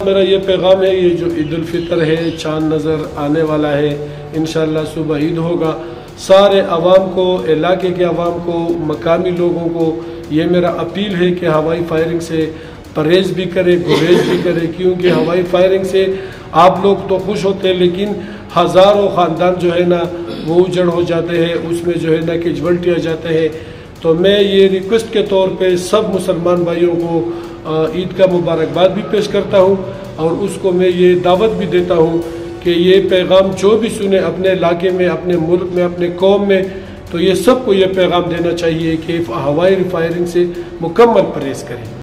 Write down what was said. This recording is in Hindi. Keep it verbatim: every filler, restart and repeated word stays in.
मेरा ये पैगाम है, ये जो ईद उल फितर है, चाँद नज़र आने वाला है, इंशाअल्लाह सुबह ईद होगा। सारे अवाम को, इलाके के अवाम को, मकामी लोगों को ये मेरा अपील है कि हवाई फायरिंग से परहेज़ भी करे, गुरेज भी करे, क्योंकि हवाई फायरिंग से आप लोग तो खुश होते हैं लेकिन हज़ारों ख़ानदान जो है ना वो उजड़ हो जाते हैं, उसमें जो है ना कैजुअल्टी आ जाते हैं। तो मैं ये रिक्वेस्ट के तौर पे सब मुसलमान भाइयों को ईद का मुबारकबाद भी पेश करता हूँ और उसको मैं ये दावत भी देता हूँ कि ये पैगाम जो भी सुने अपने इलाके में, अपने मुल्क में, अपने कौम में, तो ये सबको ये पैगाम देना चाहिए कि हवाई फायरिंग से मुकम्मल परहेज़ करें।